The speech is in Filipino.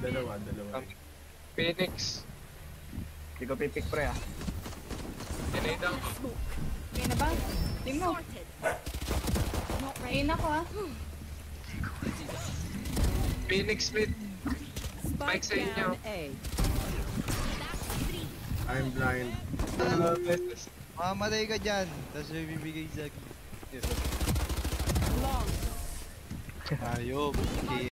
Dalawa. Phoenix. Hindi ko pipick pre ah. Pinay down. Okay na ba? Team mo. Ayun ako ah. Phoenix mid. Spike sa inyo. I'm blind. Mamamatay ka dyan. Tapos may bibigay sa akin. Long. Ayop. Okay.